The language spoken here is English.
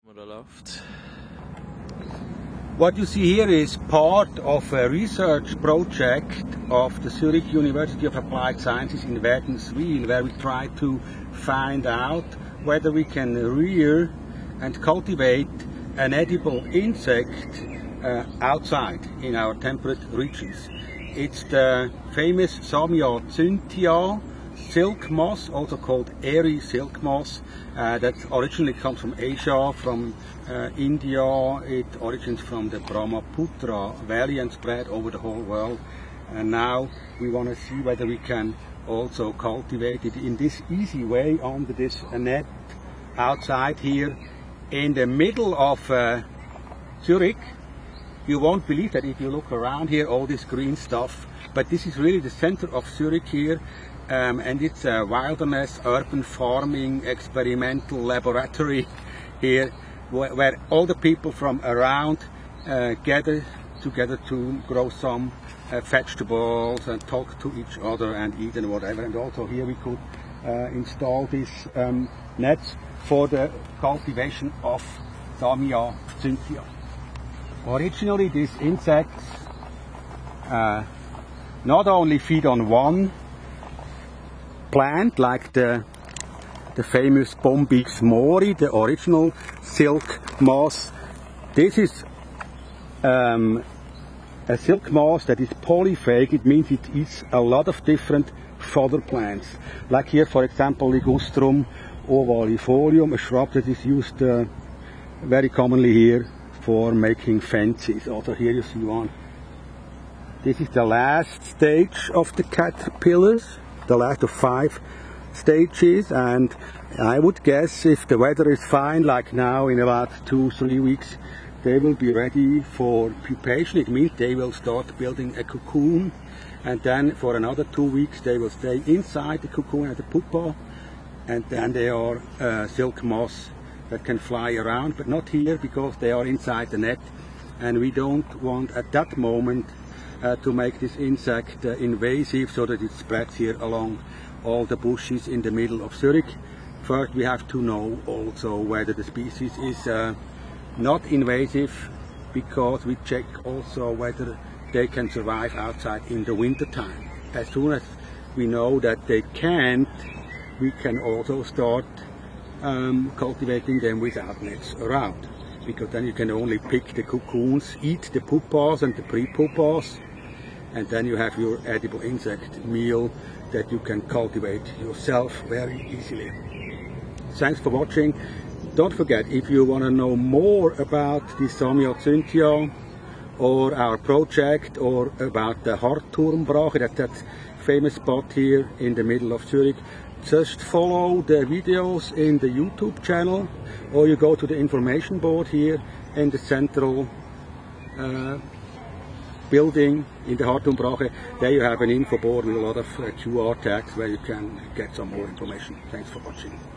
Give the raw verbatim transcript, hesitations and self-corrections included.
What you see here is part of a research project of the Zurich University of Applied Sciences in Wädenswil, where we try to find out whether we can rear and cultivate an edible insect uh, outside in our temperate regions. It's the famous Samiocyintia silk moss, also called airy silk moss, uh, that originally comes from Asia, from uh, India. It originates from the Brahmaputra Valley and spread over the whole world. And now we want to see whether we can also cultivate it in this easy way under this net outside here in the middle of uh, Zurich. You won't believe that if you look around here, all this green stuff, but this is really the center of Zurich here. Um, and it's a wilderness, urban farming, experimental laboratory here, where, where all the people from around uh, gather together to grow some uh, vegetables and talk to each other and eat and whatever. And also here we could uh, install these um, nets for the cultivation of Samiocyintia. Originally, these insects uh, not only feed on one plant, like the, the famous Bombyx mori, the original silk moss. This is um, a silk moss that is polyphasic. It means it eats a lot of different fodder plants. Like here, for example, Ligustrum ovalifolium, a shrub that is used uh, very commonly here for making fences. Also here you see one. This is the last stage of the caterpillars. The last of five stages, and I would guess if the weather is fine, like now, in about two, three weeks, they will be ready for pupation. It means they will start building a cocoon, and then for another two weeks they will stay inside the cocoon at the pupa, and then they are uh, silk moss that can fly around, but not here because they are inside the net, and we don't want at that moment Uh, to make this insect uh, invasive, so that it spreads here along all the bushes in the middle of Zurich. First we have to know also whether the species is uh, not invasive, because we check also whether they can survive outside in the winter time. As soon as we know that they can't, we can also start um, cultivating them without nets around, because then you can only pick the cocoons, eat the pupas and the pre-pupas, and then you have your edible insect meal that you can cultivate yourself very easily. Thanks for watching. Don't forget, if you want to know more about the Samiocyintia or our project, or about the Hartturmbrache, that's that famous spot here in the middle of Zurich, just follow the videos in the YouTube channel, or you go to the information board here in the central uh, building in the Hartturmbrache. There you have an info board with a lot of uh, Q R tags where you can get some more information. Thanks for watching.